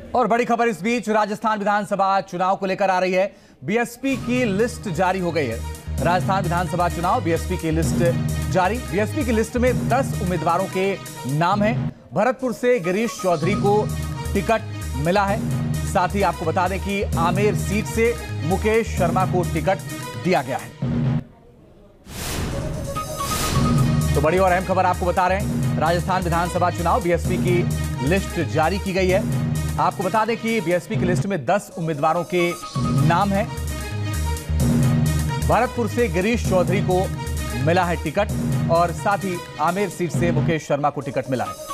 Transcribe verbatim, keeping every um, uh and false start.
और बड़ी खबर इस बीच राजस्थान विधानसभा चुनाव को लेकर आ रही है। बीएसपी की लिस्ट जारी हो गई है। राजस्थान विधानसभा चुनाव बीएसपी की लिस्ट जारी। बीएसपी की लिस्ट में दस उम्मीदवारों के नाम हैं। भरतपुर से गिरीश चौधरी को टिकट मिला है। साथ ही आपको बता दें कि आमेर सीट से मुकेश शर्मा को टिकट दिया गया है। तो बड़ी और अहम खबर आपको बता रहे हैं। राजस्थान विधानसभा चुनाव बीएसपी की लिस्ट जारी की गई है। आपको बता दें कि बीएसपी की लिस्ट में दस उम्मीदवारों के नाम हैं। भरतपुर से गिरीश चौधरी को मिला है टिकट और साथ ही आमेर सीट से मुकेश शर्मा को टिकट मिला है।